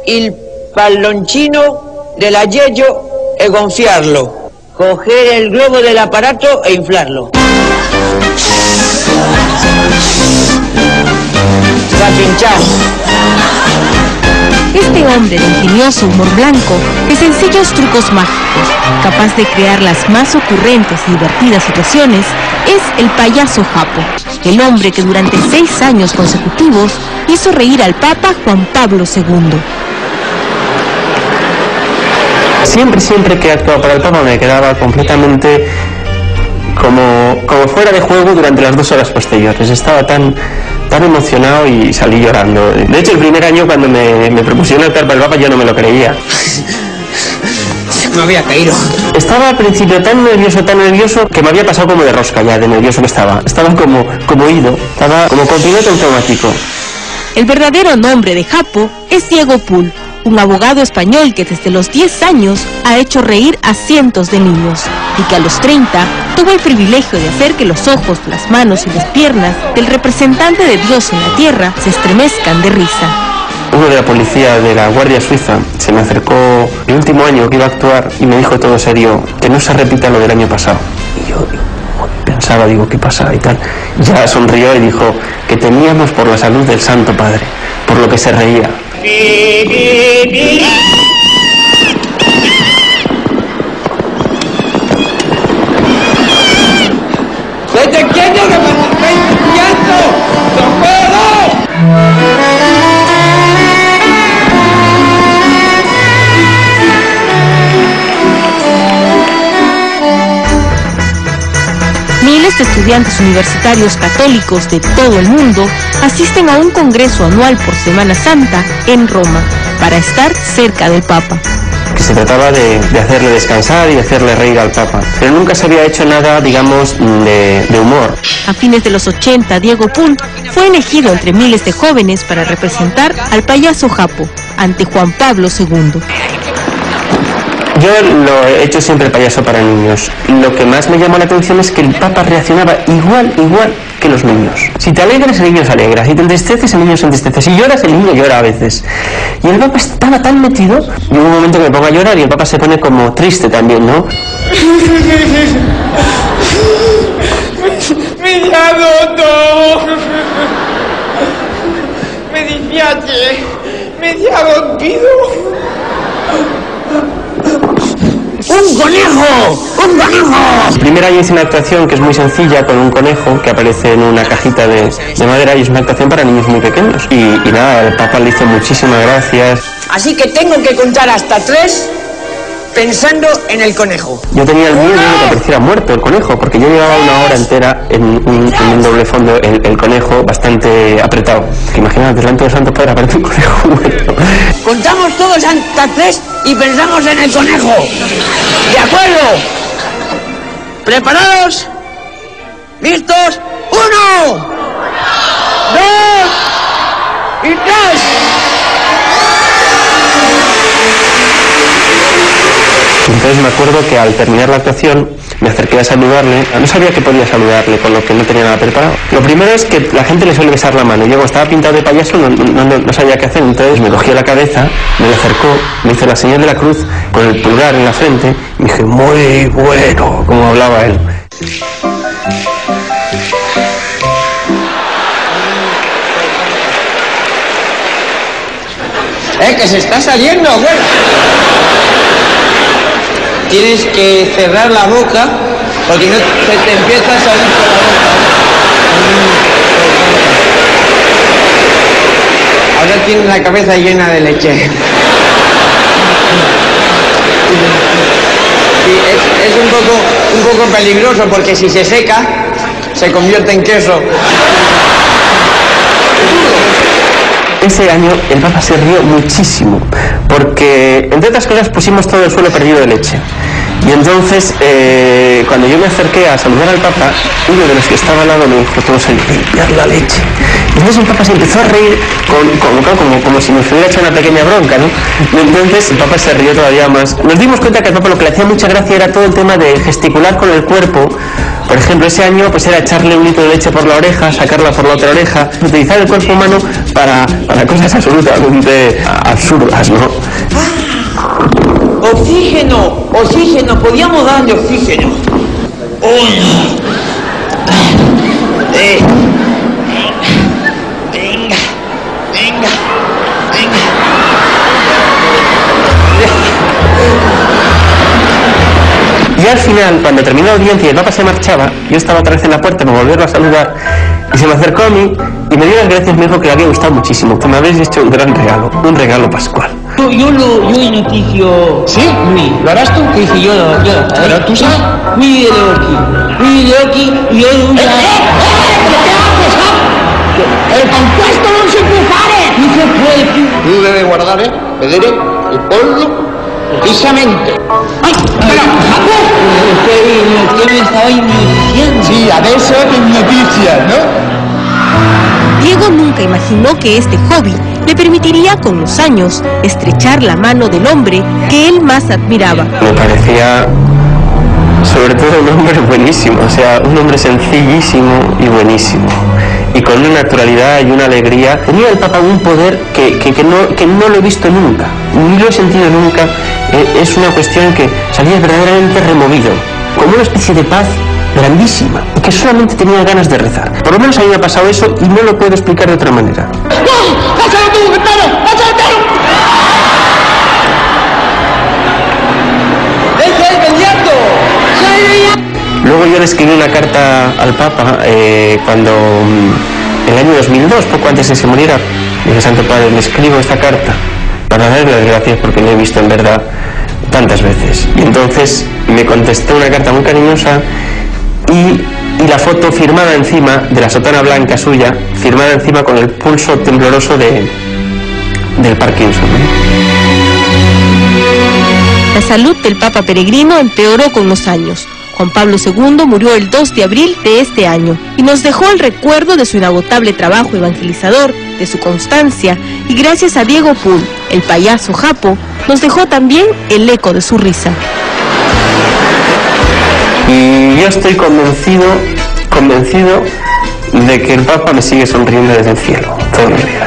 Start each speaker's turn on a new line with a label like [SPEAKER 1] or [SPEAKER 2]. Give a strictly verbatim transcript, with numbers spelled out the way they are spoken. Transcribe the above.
[SPEAKER 1] il palloncino della Yello e gonfiarlo. Coger el globo del aparato e inflarlo. Está pinchado.
[SPEAKER 2] Este hombre de ingenioso humor blanco, de sencillos trucos mágicos, capaz de crear las más ocurrentes y divertidas situaciones, es el payaso Japo, el hombre que durante seis años consecutivos hizo reír al Papa Juan Pablo segundo.
[SPEAKER 3] Siempre, siempre que actuaba para el Papa me quedaba completamente como, como fuera de juego durante las dos horas posteriores. Estaba tan, tan emocionado y salí llorando. De hecho, el primer año cuando me, me propusieron actuar para el Papa yo no me lo creía.
[SPEAKER 1] Me había caído.
[SPEAKER 3] Estaba al principio tan nervioso, tan nervioso, que me había pasado como de rosca ya, de nervioso que estaba. Estaba como, como ido, estaba como con piloto automático.
[SPEAKER 2] El verdadero nombre de Japo es Diego Pull, un abogado español que desde los diez años ha hecho reír a cientos de niños y que a los treinta tuvo el privilegio de hacer que los ojos, las manos y las piernas del representante de Dios en la tierra se estremezcan de risa.
[SPEAKER 3] Uno de la policía de la Guardia Suiza se me acercó el último año que iba a actuar y me dijo todo serio que no se repita lo del año pasado. Y yo pensaba, digo, ¿qué pasa? Y tal. Ya sonrió y dijo que temíamos por la salud del Santo Padre, por lo que se reía.
[SPEAKER 1] ¡Vete quieto que me estáis limpiando! ¡No puedo!
[SPEAKER 2] Miles de estudiantes universitarios católicos de todo el mundo asisten a un congreso anual por Semana Santa en Roma para estar cerca del Papa.
[SPEAKER 3] Que se trataba de, de hacerle descansar y de hacerle reír al Papa. Pero nunca se había hecho nada, digamos, de, de humor.
[SPEAKER 2] A fines de los ochenta, Diego Pull fue elegido entre miles de jóvenes para representar al payaso Japo ante Juan Pablo segundo.
[SPEAKER 3] Yo lo he hecho siempre payaso para niños. Lo que más me llamó la atención es que el Papa reaccionaba igual, igual que los niños. Si te alegras, el niño se alegra. Si te entristeces, el niño se entristece. Si lloras, el niño llora a veces. Y el Papa estaba tan metido, y hubo un momento que me pongo a llorar y el Papa se pone como triste también, ¿no?
[SPEAKER 1] Me llamo todo. Me dispiace. Me llamo pido. ¡Un conejo! ¡Un conejo!
[SPEAKER 3] El primer año hice una actuación que es muy sencilla con un conejo que aparece en una cajita de, de madera y es una actuación para niños muy pequeños. Y, y nada, el Papa le hizo muchísimas gracias.
[SPEAKER 1] Así que tengo que contar hasta tres pensando en el conejo.
[SPEAKER 3] Yo tenía el miedo de que apareciera muerto el conejo, porque yo llevaba una hora entera en un, en un doble fondo el, el conejo bastante apretado. Imagínate, delante del Santo Padre aparece un conejo muerto.
[SPEAKER 1] Contamos todos hasta tres y pensamos en el conejo. ¿De acuerdo? ¿Preparados? ¿Listos? ¡Uno! ¡Dos! ¡Y tres!
[SPEAKER 3] Entonces me acuerdo que al terminar la actuación me acerqué a saludarle. No sabía que podía saludarle, con lo que no tenía nada preparado. Lo primero es que la gente le suele besar la mano. Yo como estaba pintado de payaso no, no, no, no sabía qué hacer. Entonces me cogió la cabeza, me le acercó, me hizo la señal de la cruz con el pulgar en la frente y dije, muy bueno, como hablaba él.
[SPEAKER 1] ¡Eh, que se está saliendo! Bueno. Tienes que cerrar la boca porque no se te empieza a salir por la boca. Ahora tienes la cabeza llena de leche. Sí, es, es un poco, un poco peligroso porque si se seca se convierte en queso.
[SPEAKER 3] Ese año el Papa se rió muchísimo, porque entre otras cosas pusimos todo el suelo perdido de leche. Y entonces, eh, cuando yo me acerqué a saludar al Papa, uno de los que estaba al lado me dijo, todos a limpiar la leche. Y entonces el Papa se empezó a reír con, con, como, como si nos hubiera hecho una pequeña bronca, ¿no? Y entonces el Papa se rió todavía más. Nos dimos cuenta que al Papa lo que le hacía mucha gracia era todo el tema de gesticular con el cuerpo, Por ejemplo, ese año pues era echarle un litro de leche por la oreja, sacarla por la otra oreja, utilizar el cuerpo humano para, para cosas absolutamente absurdas, ¿no?
[SPEAKER 1] Oxígeno, oxígeno, podíamos darle oxígeno. Uno. Eh. Venga, venga, venga.
[SPEAKER 3] Y al final, cuando terminó la audiencia y el Papa se marchaba, yo estaba otra vez en la puerta para volverlo a saludar, y se me acercó a mí y me dio las gracias, me dijo que le había gustado muchísimo, que me habéis hecho un gran regalo, un regalo pascual.
[SPEAKER 1] Yo, yo lo, yo inicio.
[SPEAKER 4] ¿Sí?
[SPEAKER 1] Oui.
[SPEAKER 4] ¿Lo harás tú?
[SPEAKER 1] Sí, sí, yo lo, yo lo.
[SPEAKER 4] Pero tú sabes.
[SPEAKER 1] Oui, de Loki. Oui, de Loki, yo lo.
[SPEAKER 4] ¡Eh, eh, eh! ¿Qué haces, ah? ¡El compuesto non si può fare!
[SPEAKER 1] No se puede più.
[SPEAKER 4] Tu debes guardar, eh, vedere il pollo precisamente. ¡Ay! Pero, Jacob!
[SPEAKER 1] Usted, usted me estaba iniciando.
[SPEAKER 4] Sí, adesso è notizia, ¿no?
[SPEAKER 2] Diego nunca imaginó que este hobby le permitiría con los años estrechar la mano del hombre que él más admiraba.
[SPEAKER 3] Me parecía, sobre todo, un hombre buenísimo, o sea, un hombre sencillísimo y buenísimo. Y con una naturalidad y una alegría. Tenía el Papa un poder que, que, que, no, que no lo he visto nunca, ni lo he sentido nunca. Eh, es una cuestión que salía verdaderamente removido, como una especie de paz grandísima, y que solamente tenía ganas de rezar. Por lo menos a mí me ha pasado eso y no lo puedo explicar de otra manera.
[SPEAKER 4] ¡No! ¡Pásalo tú, Gitano! ¡Pásalo tú!
[SPEAKER 1] ¡Deja el candidato!
[SPEAKER 3] Luego yo le escribí una carta al Papa eh, cuando, en el año dos mil dos, poco antes de que se muriera, dije: Santo Padre, le escribo esta carta para darle las gracias porque lo he visto en verdad tantas veces. Y entonces me contestó una carta muy cariñosa y, y la foto firmada encima de la sotana blanca suya, firmada encima con el pulso tembloroso de, del Parkinson, ¿no?
[SPEAKER 2] La salud del Papa peregrino empeoró con los años. Juan Pablo segundo murió el dos de abril de este año y nos dejó el recuerdo de su inagotable trabajo evangelizador, de su constancia, y gracias a Diego Pool, el payaso Japo, nos dejó también el eco de su risa.
[SPEAKER 3] Y yo estoy convencido, convencido de que el Papa me sigue sonriendo desde el cielo todos los días.